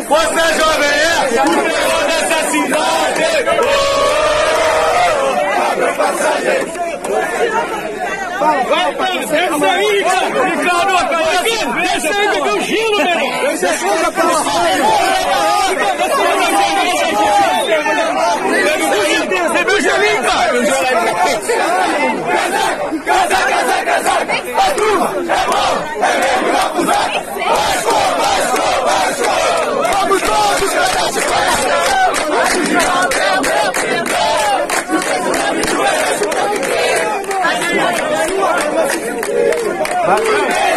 Você jovem é o melhor dessa cidade. Abre passagem. Vai, desce aí, cara. Ricardo, desce aí que eu gelo, meu irmão. Você chega pela Você viu o gelinho, cara? Casa. É bom, é mesmo, não abusar. Vamos todos cantar de coração.